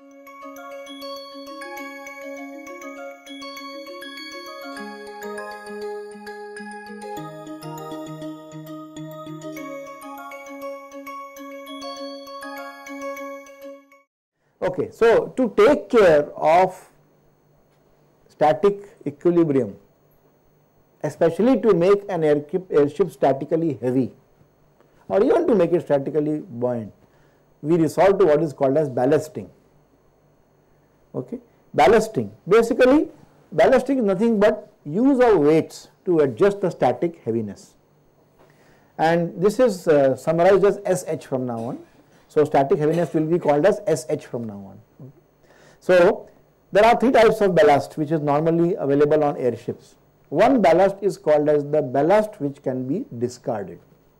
Okay, so to take care of static equilibrium, especially to make an airship statically heavy or even to make it statically buoyant, we resort to what is called as ballasting. Okay. Ballasting, basically ballasting is nothing but use of weights to adjust the static heaviness, and this is summarized as SH from now on. So, static heaviness will be called as SH from now on. Okay. So, there are three types of ballast which is normally available on airships. One ballast is called as the ballast which can be discarded,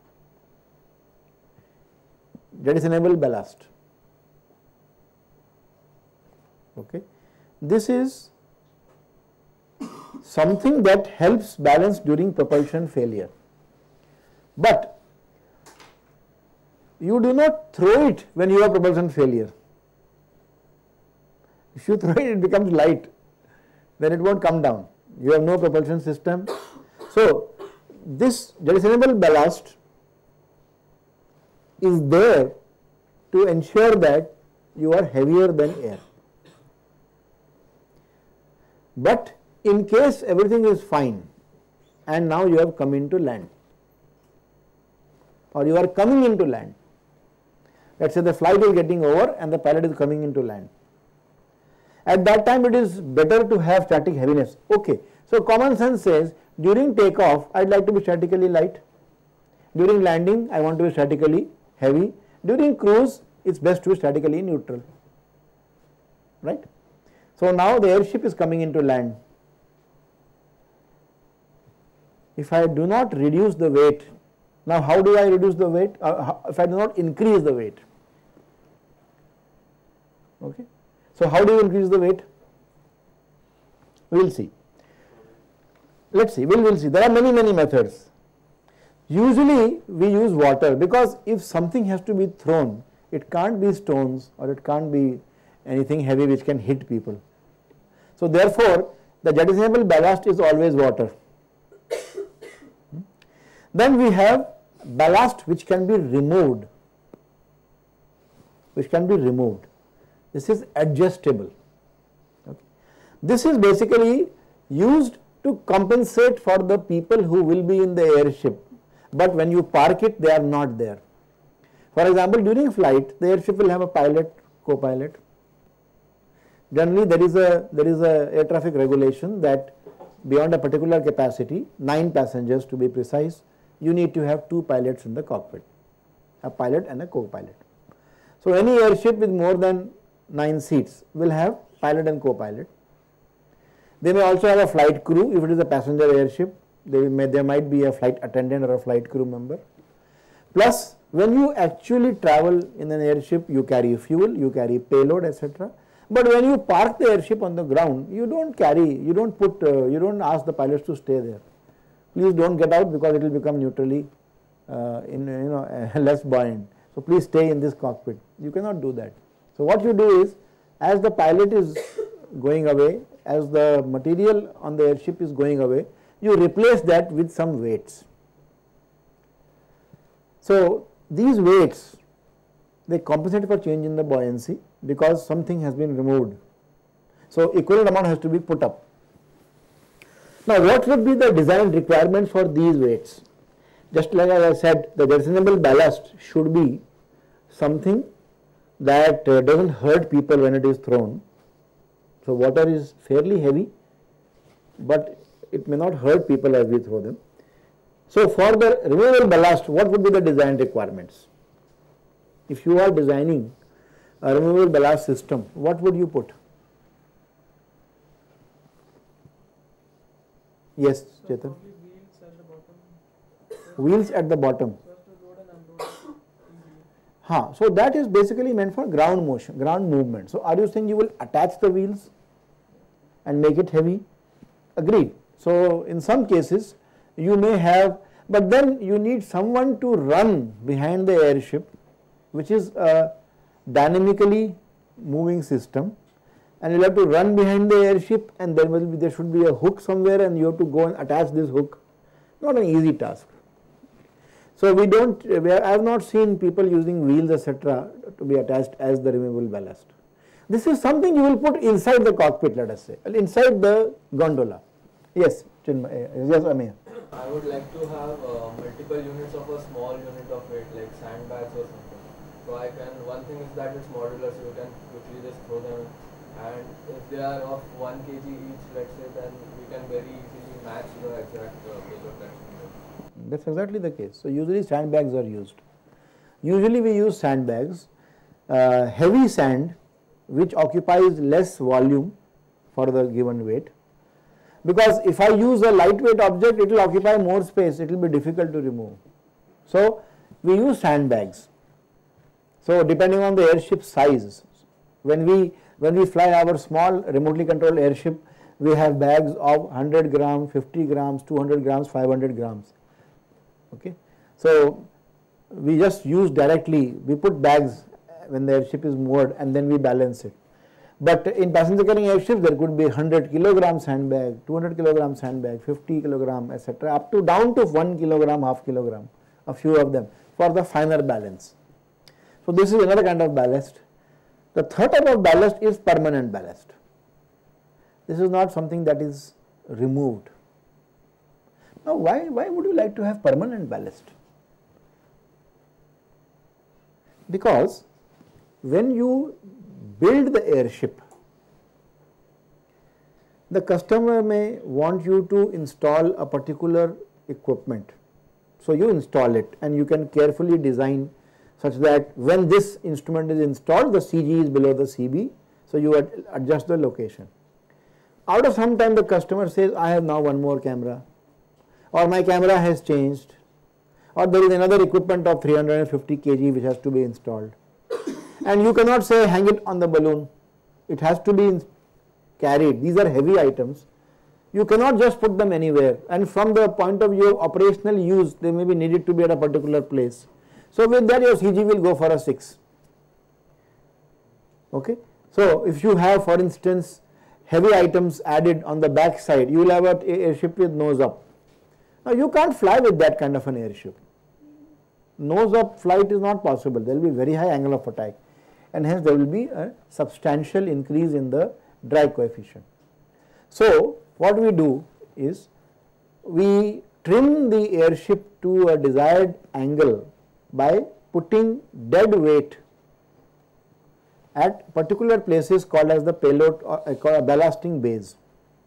jettisonable ballast. Okay. This is something that helps balance during propulsion failure, but you do not throw it when you have propulsion failure. If you throw it, it becomes light, then it won't come down. You have no propulsion system. So, this jettisonable ballast is there to ensure that you are heavier than air. But in case everything is fine and now you have come into land or you are coming into land, let us say the flight is getting over and the pilot is coming into land. At that time it is better to have static heaviness. Okay. So, common sense says during takeoff I would like to be statically light, during landing I want to be statically heavy, during cruise it is best to be statically neutral, right. So, now the airship is coming into land. If I do not reduce the weight, now how do I reduce the weight? If I do not increase the weight, okay. So, how do you increase the weight? We will see. Let us see, we will see. There are many methods. Usually we use water, because if something has to be thrown, it can't be stones or it can't be anything heavy which can hit people. So, therefore, the jettisonable ballast is always water. Then we have ballast which can be removed, This is adjustable. Okay. This is basically used to compensate for the people who will be in the airship, but when you park it they are not there. For example, during flight the airship will have a pilot, co-pilot. Generally there is a air traffic regulation that beyond a particular capacity, 9 passengers to be precise, you need to have 2 pilots in the cockpit, a pilot and a co-pilot. So, any airship with more than 9 seats will have pilot and co-pilot. They may also have a flight crew if it is a passenger airship. There might be a flight attendant or a flight crew member. Plus, when you actually travel in an airship, you carry fuel, you carry payload, etc. But when you park the airship on the ground, you don't ask the pilots to stay there. Please don't get out because it will become neutrally less buoyant. So, please stay in this cockpit. You cannot do that. So, what you do is, as the pilot is going away, as the material on the airship is going away, you replace that with some weights. So, these weights, they compensate for change in the buoyancy because something has been removed. So, equivalent amount has to be put up. Now, what would be the design requirements for these weights? Just like as I said, the jettisonable ballast should be something that does not hurt people when it is thrown. So, water is fairly heavy, but it may not hurt people as we throw them. So, for the removable ballast, what would be the design requirements? If you are designing a removable ballast system, what would you put? Yes, Chetan. Wheels at the bottom. So that is basically meant for ground motion, ground movement. So are you saying you will attach the wheels and make it heavy? Agreed. So in some cases you may have, but then you need someone to run behind the airship, which is a dynamically moving system, and you have to run behind the airship, and there should be a hook somewhere, and you have to go and attach this hook. Not an easy task. So I have not seen people using wheels etc. to be attached as the removable ballast. This is something you will put inside the cockpit, let us say, inside the gondola. Yes, yes, Amir. I would like to have multiple units of a small unit of weight, like sandbags or something. So one thing is that it's modular, so you can quickly just throw them in. And if they are of 1 kg each, let's say, then we can very easily match the exact payload that's needed. That's exactly the case. So usually sandbags are used. Usually we use sandbags, heavy sand which occupies less volume for the given weight. Because if I use a lightweight object, it will occupy more space, it will be difficult to remove. So we use sandbags. So depending on the airship size, when we fly our small remotely controlled airship, we have bags of 100 grams, 50 grams, 200 grams, 500 grams. Okay. So we just use directly, we put bags when the airship is moored and then we balance it. But in passenger carrying airships, there could be 100 kilogram sandbag, 200 kilogram sandbag, 50 kilogram, etc., up to down to 1 kilogram, half kilogram, a few of them for the finer balance. So this is another kind of ballast. The third type of ballast is permanent ballast. This is not something that is removed. Now why would you like to have permanent ballast? Because when you build the airship, the customer may want you to install a particular equipment. So you install it and you can carefully design such that when this instrument is installed, the CG is below the CB, so you adjust the location. Out of some time the customer says, I have now one more camera, or my camera has changed, or there is another equipment of 350 kg which has to be installed. And you cannot say hang it on the balloon, it has to be carried. These are heavy items. You cannot just put them anywhere, and from the point of view of operational use, they may be needed to be at a particular place. So with that your CG will go for a 6. Okay. So if you have, for instance, heavy items added on the back side, you will have an airship with nose up. Now you can't fly with that kind of an airship. Nose up flight is not possible. There will be very high angle of attack, and hence there will be a substantial increase in the drag coefficient. So what we do is we trim the airship to a desired angle by putting dead weight at particular places called as the payload or ballasting bays.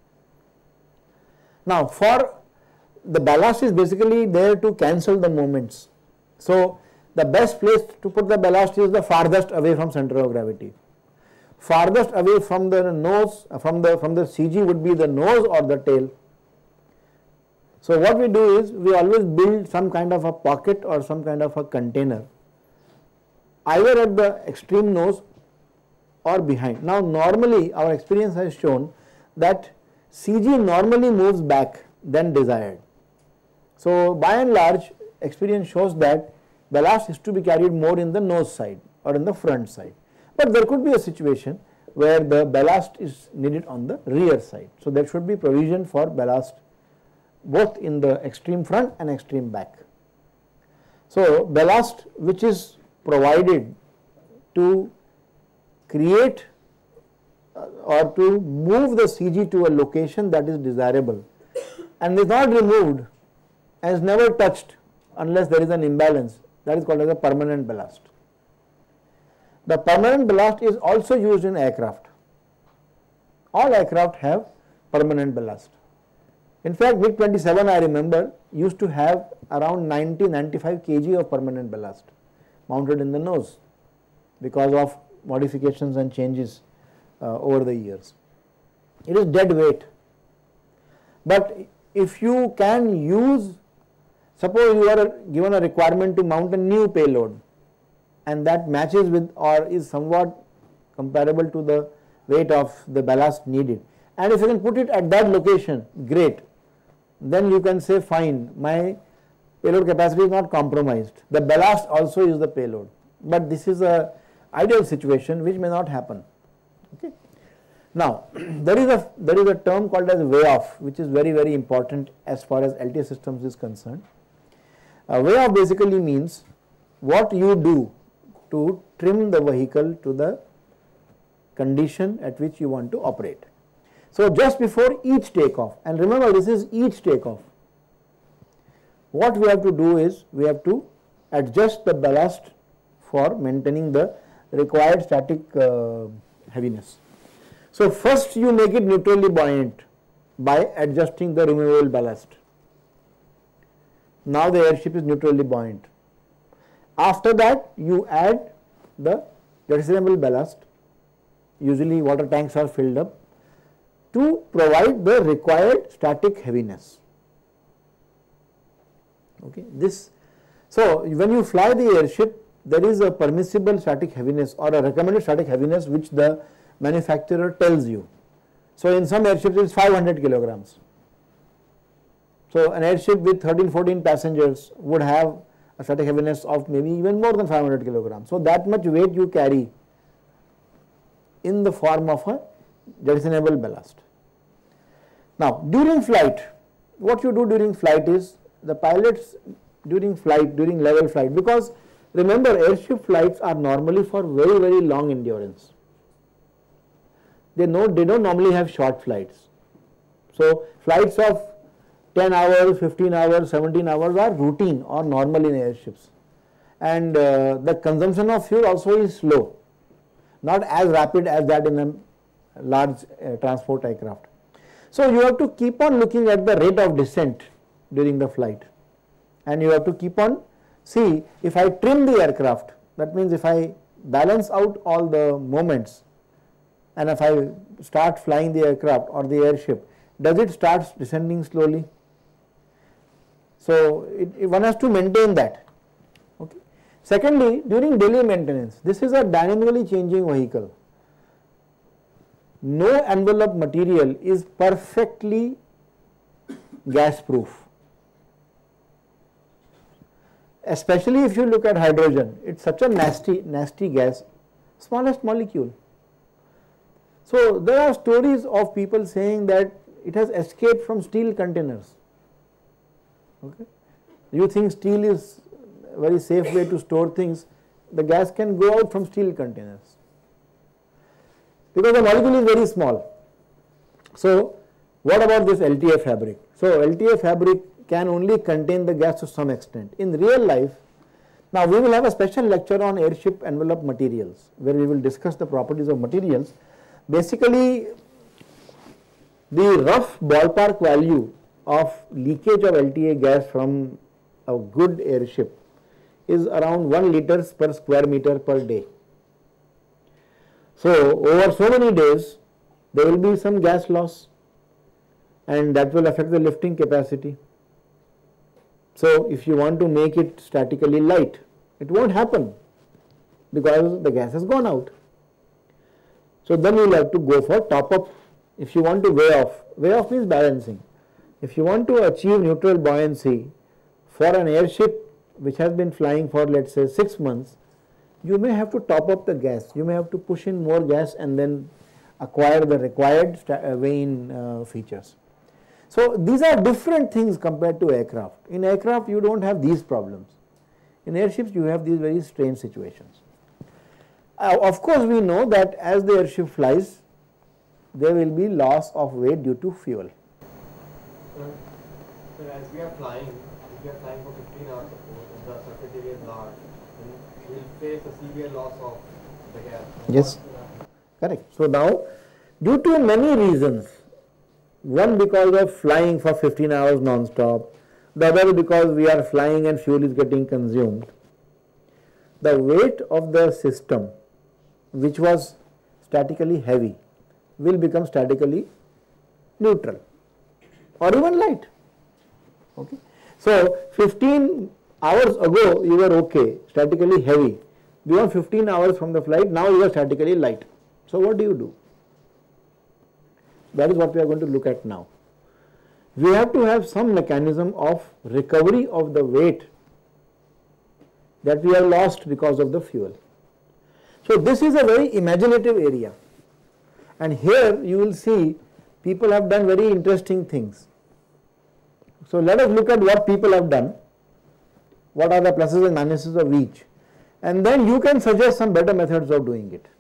Now for the ballast is basically there to cancel the moments. So the best place to put the ballast is the farthest away from center of gravity. Farthest away from the nose, from the CG would be the nose or the tail. So what we do is we always build some kind of a pocket or some kind of a container either at the extreme nose or behind. Now normally our experience has shown that CG normally moves back than desired. So by and large experience shows that ballast is to be carried more in the nose side or in the front side. But there could be a situation where the ballast is needed on the rear side. So there should be provision for ballast both in the extreme front and extreme back. So ballast which is provided to create or to move the CG to a location that is desirable and is not removed and is never touched unless there is an imbalance, that is called as a permanent ballast. The permanent ballast is also used in aircraft. All aircraft have permanent ballast. In fact, MiG-27 I remember used to have around 90-95 kg of permanent ballast mounted in the nose because of modifications and changes over the years. It is dead weight. But if you can use, suppose you are given a requirement to mount a new payload and that matches with or is somewhat comparable to the weight of the ballast needed, and if you can put it at that location, great. Then you can say fine, my payload capacity is not compromised. The ballast also is the payload. But this is a ideal situation which may not happen. Okay. Now, there is a term called as weigh off, which is very, very important as far as LTI systems is concerned. Weigh off basically means what you do to trim the vehicle to the condition at which you want to operate. So, just before each takeoff, and remember this is each takeoff, what we have to do is we have to adjust the ballast for maintaining the required static heaviness. So, first you make it neutrally buoyant by adjusting the removable ballast. Now the airship is neutrally buoyant. After that you add the jettisonable ballast, usually water tanks are filled up, to provide the required static heaviness. Okay. So, when you fly the airship, there is a permissible static heaviness or a recommended static heaviness which the manufacturer tells you. So, in some airships it is 500 kilograms. So, an airship with 13-14 passengers would have a static heaviness of maybe even more than 500 kilograms. So, that much weight you carry in the form of a jettisonable ballast. Now, during flight, what you do during flight is the pilots during level flight, because remember airship flights are normally for very, very long endurance. They don't normally have short flights. So, flights of 10 hours, 15 hours, 17 hours are routine or normal in airships, and the consumption of fuel also is slow, not as rapid as that in a large transport aircraft. So, you have to keep on looking at the rate of descent during the flight, and you have to keep on see if I trim the aircraft, that means if I balance out all the moments and if I start flying the aircraft or the airship, does it start descending slowly? So, one has to maintain that. Okay. Secondly, during daily maintenance, this is a dynamically changing vehicle. No envelope material is perfectly gas proof, especially if you look at hydrogen. It's such a nasty gas, smallest molecule. So, there are stories of people saying that it has escaped from steel containers. Okay. You think steel is a very safe way to store things, the gas can go out from steel containers because the molecule is very small. So, what about this LTA fabric? So, LTA fabric can only contain the gas to some extent. In real life, now we will have a special lecture on airship envelope materials where we will discuss the properties of materials. Basically, the rough ballpark value of leakage of LTA gas from a good airship is around 1 liters per square meter per day. So, over so many days there will be some gas loss and that will affect the lifting capacity. So, if you want to make it statically light, it won't happen because the gas has gone out. So, then you will have to go for top up. If you want to weigh off means balancing. If you want to achieve neutral buoyancy for an airship which has been flying for, let us say, 6 months, you may have to top up the gas. You may have to push in more gas and then acquire the required weigh-in features. So, these are different things compared to aircraft. In aircraft, you do not have these problems. In airships, you have these very strange situations. Of course, we know that as the airship flies, there will be loss of weight due to fuel. So as we are flying for 15 hours, suppose, and the surface area is large, then we will face a severe loss of the gas. Yes, correct. So, now due to many reasons, one because of flying for 15 hours non-stop, the other because we are flying and fuel is getting consumed, the weight of the system which was statically heavy will become statically neutral or even light. Okay. So, 15 hours ago you were okay, statically heavy. Beyond 15 hours from the flight, now you are statically light. So, what do? That is what we are going to look at now. We have to have some mechanism of recovery of the weight that we have lost because of the fuel. So this is a very imaginative area, and here you will see people have done very interesting things. So let us look at what people have done, what are the pluses and minuses of each, and then you can suggest some better methods of doing it.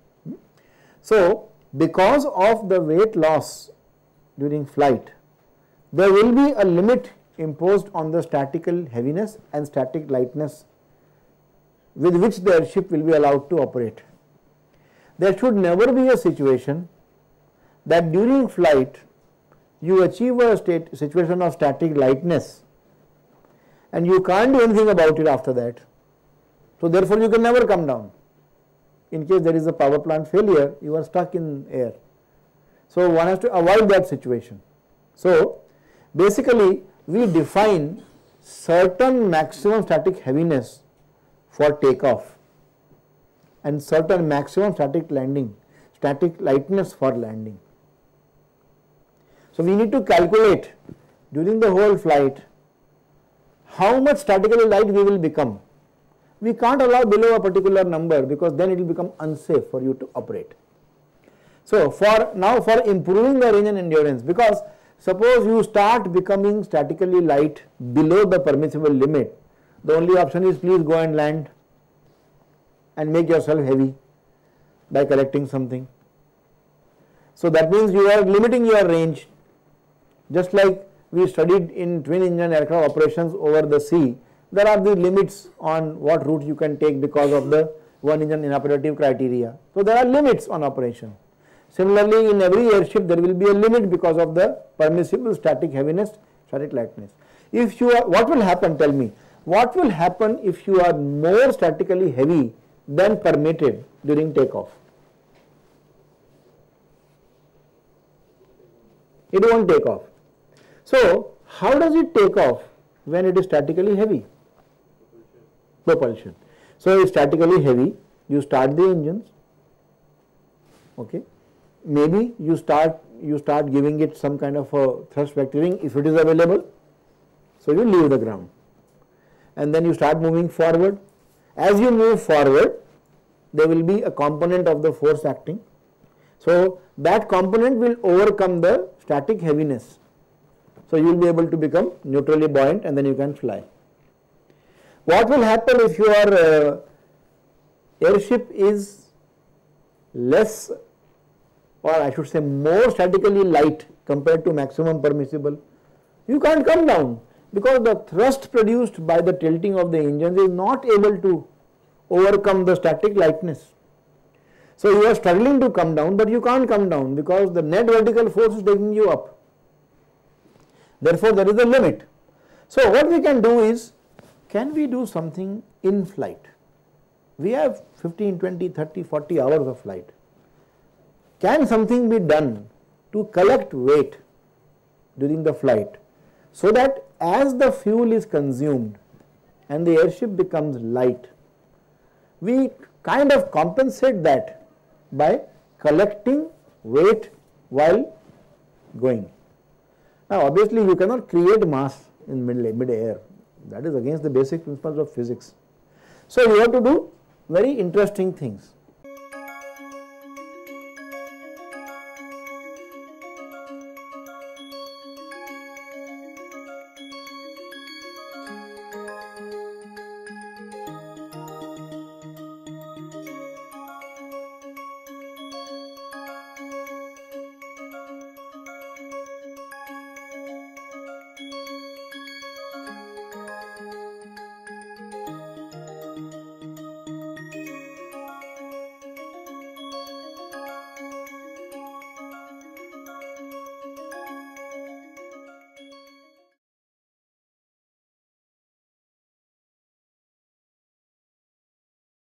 So because of the weight loss during flight, there will be a limit imposed on the statical heaviness and static lightness with which the airship will be allowed to operate. There should never be a situation that during flight you achieve a situation of static lightness and you can't do anything about it after that. So therefore you can never come down. In case there is a power plant failure, you are stuck in air. So one has to avoid that situation. So basically we define certain maximum static heaviness for takeoff and certain maximum static lightness for landing. So we need to calculate during the whole flight how much statically light we will become. We can't allow below a particular number because then it will become unsafe for you to operate. So for improving the range and endurance, because suppose you start becoming statically light below the permissible limit, the only option is please go and land and make yourself heavy by collecting something. So that means you are limiting your range. Just like we studied in twin engine aircraft operations over the sea, there are the limits on what route you can take because of the one engine inoperative criteria. So there are limits on operation. Similarly, in every airship there will be a limit because of the permissible static heaviness, static lightness. If you are, what will happen, tell me, what will happen if you are more statically heavy than permitted during takeoff? It won't take off. So how does it take off when it is statically heavy? Propulsion. So it's statically heavy, you start the engines, okay. Maybe you start giving it some kind of a thrust vectoring if it is available. So you leave the ground and then you start moving forward. As you move forward, there will be a component of the force acting. So that component will overcome the static heaviness. So you will be able to become neutrally buoyant and then you can fly. What will happen if your airship is less, or I should say more statically light compared to maximum permissible? You can't come down because the thrust produced by the tilting of the engines is not able to overcome the static lightness. So you are struggling to come down, but you can't come down because the net vertical force is taking you up. Therefore there is a limit. So what we can do is, can we do something in flight? We have 15, 20, 30, 40 hours of flight. Can something be done to collect weight during the flight so that as the fuel is consumed and the airship becomes light, we kind of compensate that by collecting weight while going. Now obviously you cannot create mass in mid-air, that is against the basic principles of physics. So you have to do very interesting things.